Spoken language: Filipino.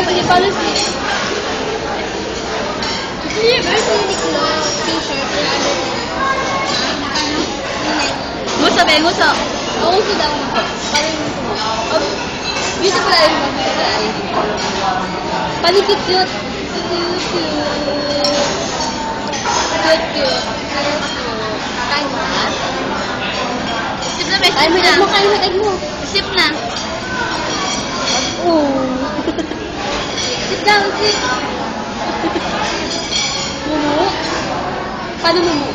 Follow me. Nguso, be, nguso. Nguso daw. Beautiful eyes. Paling cute. Cute. Kain mo na. Sip na, be. Sip na. Kain mo. Sip na. Sit down, sit. Mumu. Paano mumu?